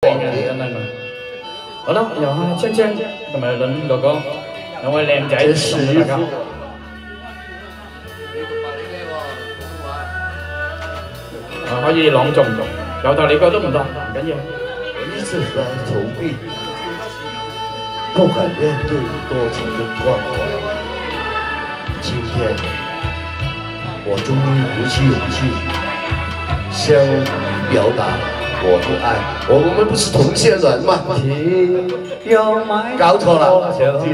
真係嘛。好啦，由阿青青同埋倫哥哥兩位靚仔送俾大家。可以朗誦，由頭你覺都唔得，唔緊要。 我一直在逃避，不敢面對多情的關懷。今天，我終於鼓起勇氣，向你表達我的愛。我們不是同性戀嗎？搞錯了，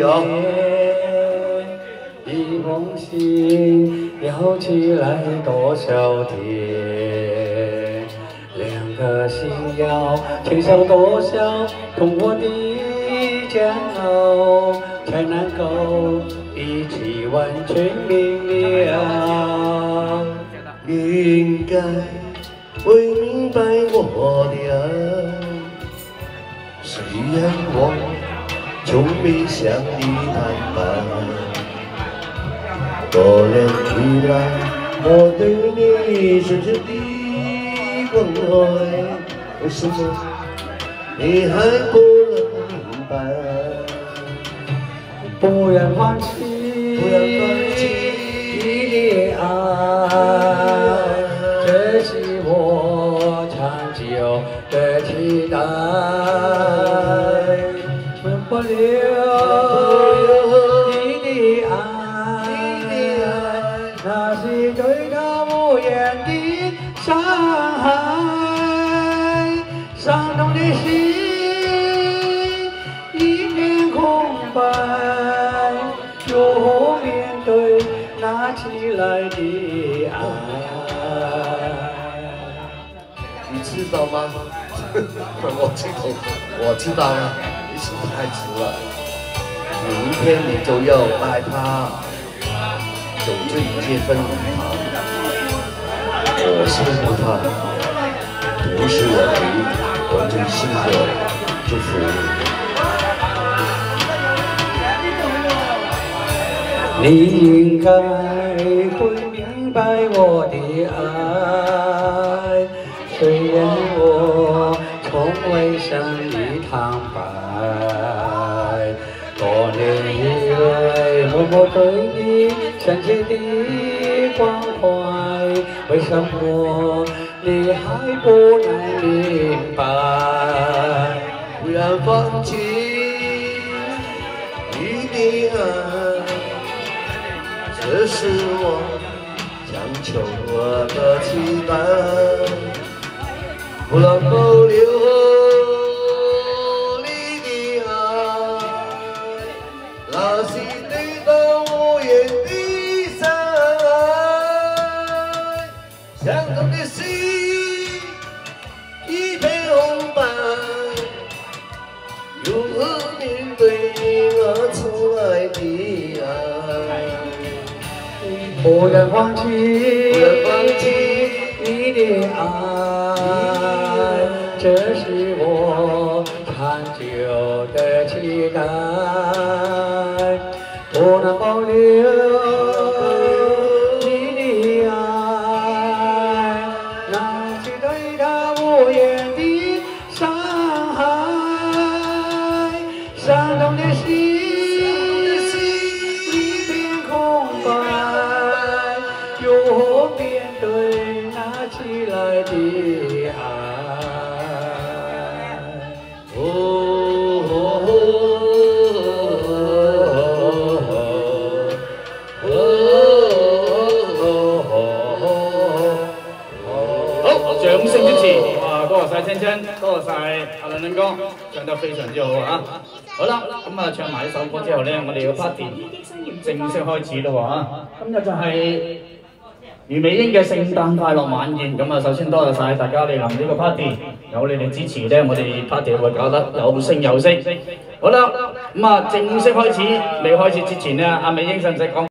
一封信要寄來多少天？兩個心要承受多少痛苦的煎熬，才能夠一起完全明了？ 應該會明白我的愛，雖然我從未向你坦白。多年以來，我對你深深的關懷，為什麼你還不能明白？ 不要放棄你的愛，這是我長久的期待。不留你的愛，那是對他無言的傷害，傷痛的心一片空白，如何面對那起來的愛？ 你知道嗎？我知道了，你是不是太遲了？明天你就要帶他走這一屆婚禮堂，我辛苦他，同時我真心的祝福你。你應該會明白我的愛，雖然我從未向你坦白，多年以來默默對你深切的關懷，為什麼你還不能明白？ 不要放棄你的愛，這是我強求我的期待，不能保留你的愛，那是對他無言的傷害，相同的心一片空白，如何面對我親愛的愛？ 不要放棄你的愛，這是我長久的期待，不能保留你的愛，那是對他無言的傷害，傷痛的心一片空白，如何面對那起來的愛？ 好，掌聲支持！哇，多謝晒青青，多謝晒阿倫哥，唱得非常之好啊！好啦，咁啊唱埋呢首歌之後咧，我哋嘅 party 正式開始咯啊！今日就係余美英嘅聖誕快樂晚宴，咁啊首先多謝晒大家嚟臨呢個 party， 有你哋支持咧，我哋 party 會搞得有聲有色。好啦，咁啊正式開始，未開始之前咧，阿美英使唔使講？